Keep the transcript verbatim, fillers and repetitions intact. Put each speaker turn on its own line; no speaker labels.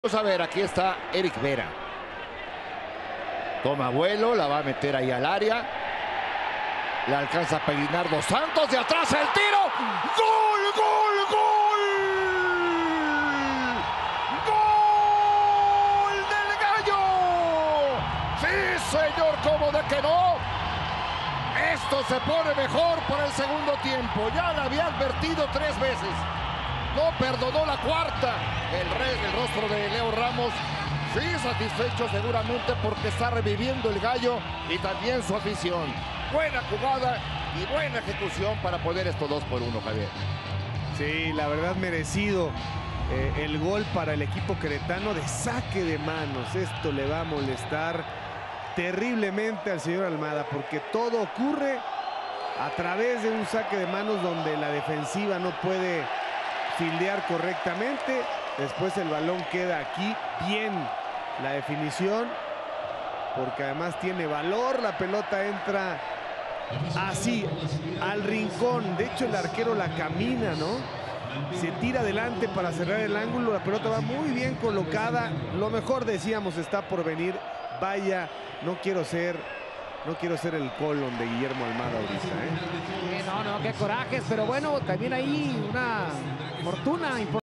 Vamos a ver, aquí está Eric Vera. Toma vuelo, la va a meter ahí al área. Le alcanza a peinar Dos Santos, de atrás el tiro. ¡Gol, gol, gol! ¡Gol del Gallo! ¡Sí, señor! ¿Cómo de que no? Esto se pone mejor por el segundo tiempo. Ya la había advertido tres veces. No perdonó la cuarta. El rey del rostro de Leo Ramos, sí satisfecho seguramente porque está reviviendo el Gallo y también su afición. Buena jugada y buena ejecución para poner estos dos por uno, Javier.
Sí, la verdad merecido eh, el gol para el equipo queretano de saque de manos. Esto le va a molestar terriblemente al señor Almada porque todo ocurre a través de un saque de manos donde la defensiva no puede fildear correctamente. Después el balón queda aquí, bien la definición, porque además tiene valor. La pelota entra así al rincón. De hecho el arquero la camina, ¿no? Se tira adelante para cerrar el ángulo. La pelota va muy bien colocada. Lo mejor, decíamos, está por venir. Vaya, no quiero ser no quiero ser el colon de Guillermo Almada ahorita, ¿eh?
Sí, no, no, qué corajes, pero bueno, también ahí una fortuna importante.